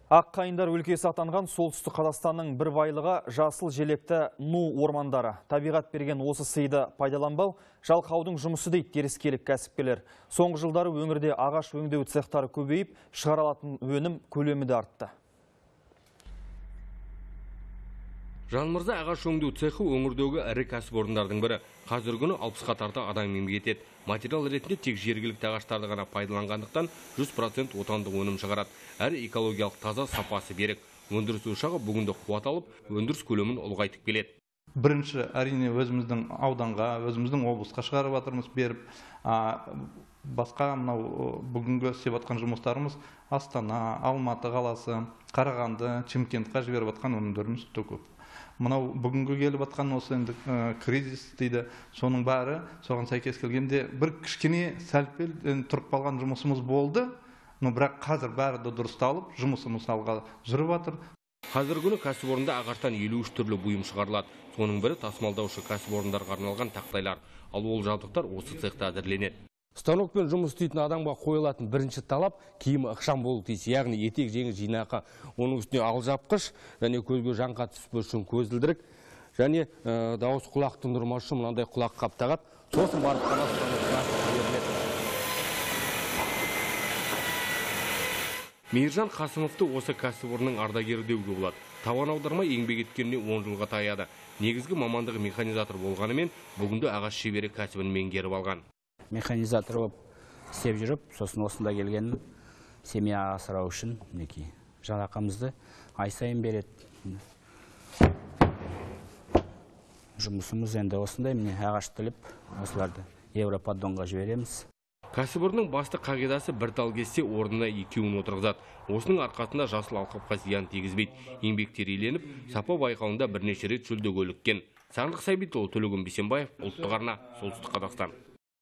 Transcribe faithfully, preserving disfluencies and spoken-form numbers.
Аққайындар өлкесі атанған солтүстік Қазақстанның бір байлығы жасыл желекті ну ормандары. Табиғат берген осы сыйды пайдаланбау жалқаудың жұмысы дейді теріскелік кәсіпкерлер. Соңғы жылдары өңірде ағаш өңдеу цехтары көбейіп, шығарылатын өнім көлемі де артты. Жанмырза ағаш өңдеу цехы өңірдегі ірі кәсіпорындардың бірі. Қазіргі күні алпысқа тарта адам еңбек етеді. Материал ретінде тек жергілікті ағаштарды ғана пайдаланғандықтан жүз процент отандық өнім шығарады. Әрі экологиялық таза, сапасы берік. Өндіріс ошағы бүгінде қуат алып, өндіріс көлемін ұлғайтып келеді. Бірінші әрине өзіміздің ауданға, өзіміздің облысқа шығарып жатырмыз, беріп, басқа мынау бүгінгі істеп жатқан жұмыстарымыз Астана, Алматы қаласы, Қарағанды, Шымкентке жіберіп жатқан өнімдеріміз өте көп. Мынау бүгінгі келіп жатқан осы енді кризис дейді, соның бәрі соған сәйкес келгенде бір кішкене сәл-пәл тұрып қалған жұмысымыз болды, но бірақ қазір бәрі де дұрысталып, жұмысымыз алға жүріп жатыр. Қазіргі күні кәсіпорында ағаштан елу үш түрлі бұйым шығарылады. Соның бірі тасымалдаушы кәсіпорындарға арналған тақтайлар. Ал ол жабдықтар осы цехта әзірленеді. Станокпен жұмыс істейтін адамға қойылатын бірінші талап киімі ықшам болу тиіс, яғни етек жеңі жинақы, оның үстіне алжапқыш және көзге жаңқа түспес үшін көзілдірік және дауыс құлақ тұндырмас үшін мынандай құлақ қап тағады. Сосын барып қана беріледі. Мейіржан Қасымовты осы кәсіпорынның ардагері деуге болады. Табан аудармай еңбек еткеніне он жылға таяды. Негізгі мамандығы механизатор болғанымен, бүгінде ағаш шебері кәсібін меңгеріп алған. Механизатор болып істеп жүріп, сосын осында келгенім семья асырау үшін мінекей жалақымызды ай сайын береді. Жұмысымыз енді осындай, міне ағаш тіліп, осыларды Европаддонға жібереміз. Кәсіпорынның басты қағидасы бір тал кессе орнына екеуін отырғызады. Осының арқасында жасыл алқапқа зиян тигізбейді. Еңбектері еленіп, сапа байқауында бірнеше рет жүлде іліккен. Сағындық Сәбитұлы, Төлеген Бейсенбаев, Ұлттық арна, Солтүстік Қазақстан.